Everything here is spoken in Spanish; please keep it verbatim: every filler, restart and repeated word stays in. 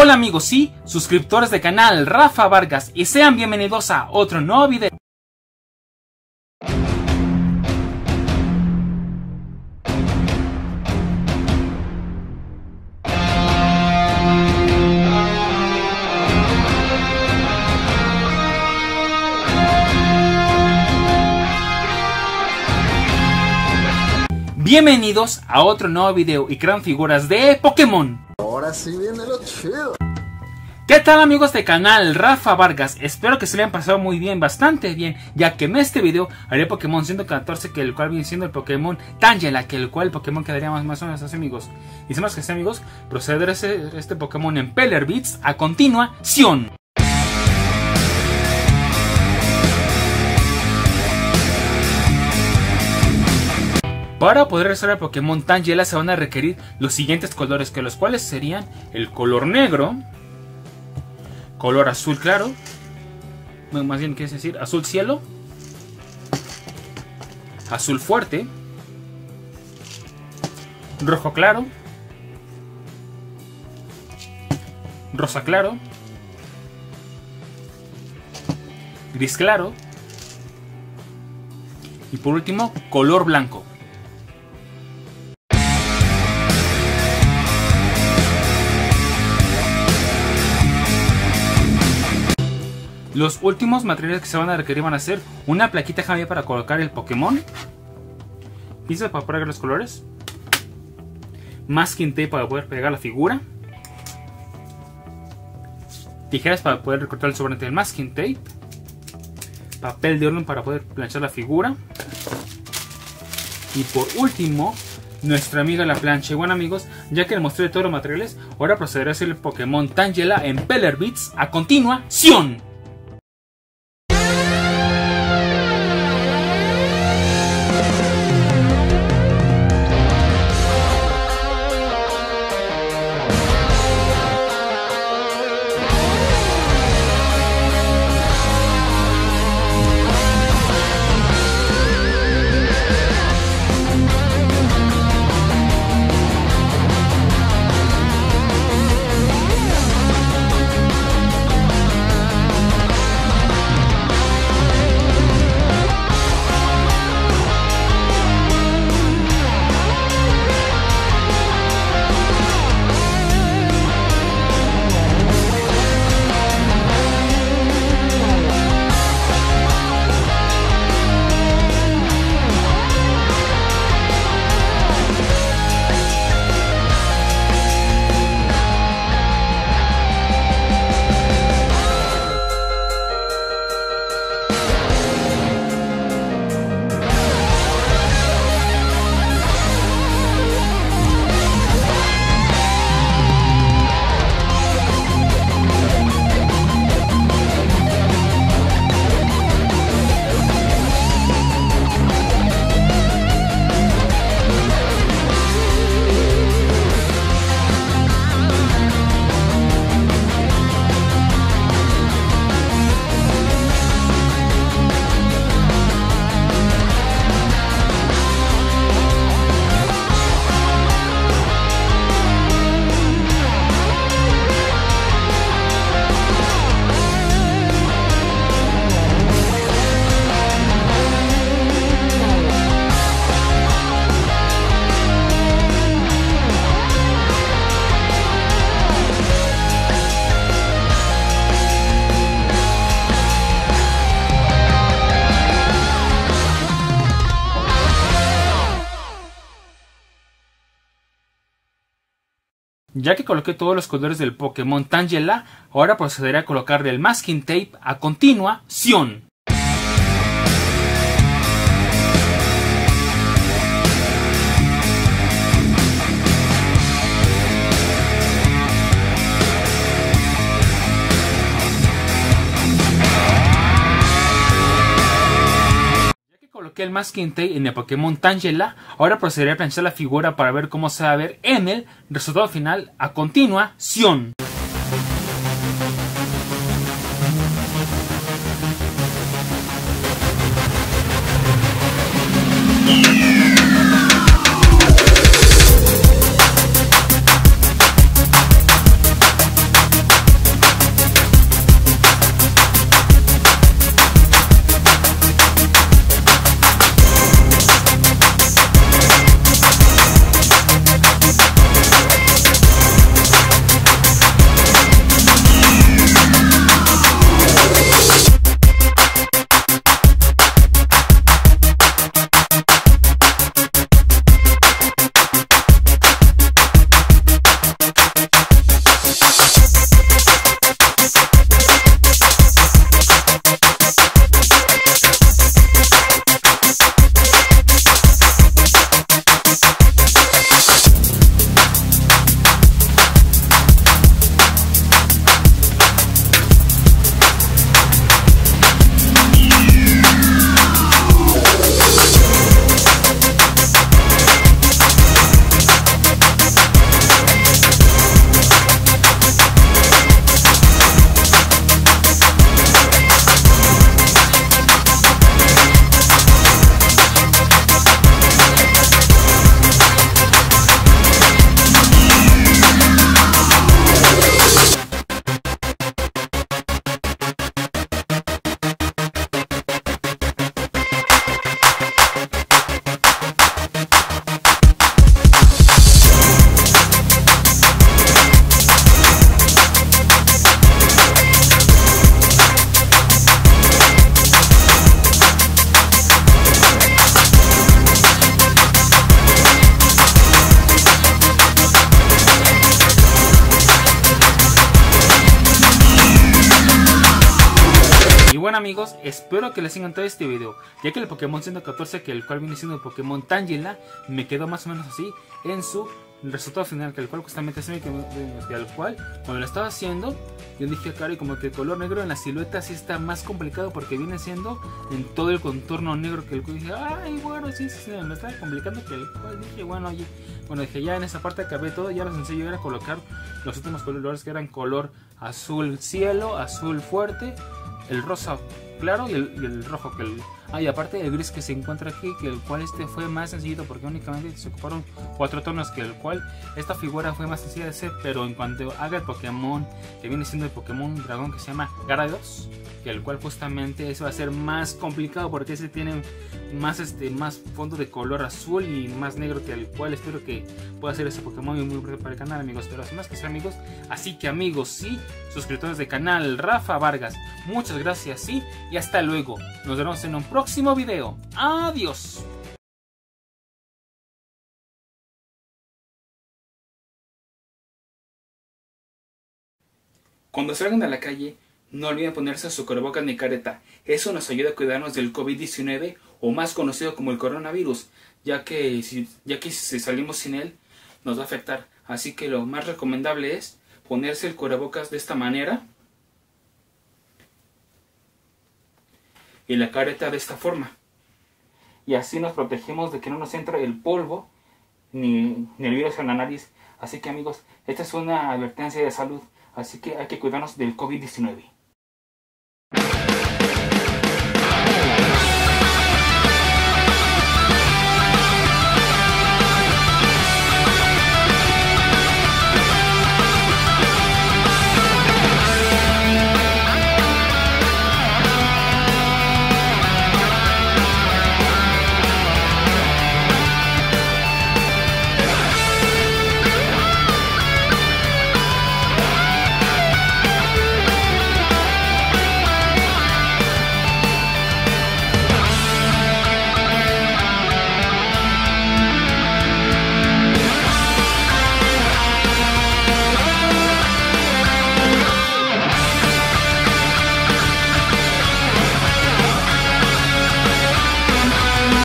Hola amigos y suscriptores del canal Rafa Vargas y sean bienvenidos a otro nuevo video. Bienvenidos a otro nuevo video y crean figuras de Pokémon. Ahora sí viene lo chido. ¿Qué tal amigos del canal Rafa Vargas? Espero que se le hayan pasado muy bien, bastante bien, ya que en este video haré Pokémon ciento catorce, que el cual viene siendo el Pokémon Tangela, que el cual el Pokémon quedaría más, más o menos así amigos. Y sin más que así amigos, procederé a este, este Pokémon en Peller Beats a continuación. Para poder realizar el Pokémon Tangela se van a requerir los siguientes colores, que los cuales serían el color negro, color azul claro, más bien quiere decir azul cielo, azul fuerte, rojo claro, rosa claro, gris claro y por último color blanco. Los últimos materiales que se van a requerir van a ser una plaquita Javier para colocar el Pokémon, pinzas para pegar los colores, masking tape para poder pegar la figura, tijeras para poder recortar el sobrante del masking tape, papel de horno para poder planchar la figura y por último nuestra amiga la plancha. Y bueno amigos, ya que les mostré todos los materiales, ahora procederé a hacer el Pokémon Tangela en Peller Beats a continuación. Ya que coloqué todos los colores del Pokémon Tangela, ahora procederé a colocarle el masking tape a continuación. Coloqué el masking tape en el Pokémon Tangela, ahora procederé a planchar la figura para ver cómo se va a ver en el resultado final a continuación. amigos, espero que les haya encantado este video, ya que el Pokémon ciento catorce, que el cual viene siendo el Pokémon Tangela, me quedó más o menos así en su resultado final, que el cual justamente es el que, que al cual cuando lo estaba haciendo yo dije, claro, y como que el color negro en la silueta sí está más complicado porque viene siendo en todo el contorno negro, que el cual dije, ay, bueno, sí, sí, sí, me está complicando, que el cual dije, bueno, oye, bueno, dije, ya en esa parte acabé todo, ya lo sencillo era colocar los últimos colores que eran color azul cielo, azul fuerte, el rosa claro y el, y el rojo, que el, ah, y aparte el gris que se encuentra aquí, que el cual este fue más sencillo porque únicamente se ocuparon cuatro tonos, que el cual esta figura fue más sencilla de hacer, pero en cuanto haga el Pokémon que viene siendo el Pokémon dragón que se llama Gyarados, que el cual justamente eso va a ser más complicado porque ese tiene más este más fondo de color azul y más negro, que el cual espero que pueda ser ese Pokémon muy muy para el canal, amigos. Pero sin más que ser, amigos, así que amigos, sí, suscriptores del canal Rafa Vargas, muchas gracias, sí, y hasta luego. Nos vemos en un próximo video. Adiós. Cuando salgan a la calle, no olviden ponerse su cubrebocas ni careta. Eso nos ayuda a cuidarnos del COVID diecinueve, o más conocido como el coronavirus, ya que, si, ya que si salimos sin él nos va a afectar. Así que lo más recomendable es ponerse el cubrebocas de esta manera y la careta de esta forma. Y así nos protegemos de que no nos entre el polvo ni, ni el virus en la nariz. Así que amigos, esta es una advertencia de salud. Así que hay que cuidarnos del COVID diecinueve.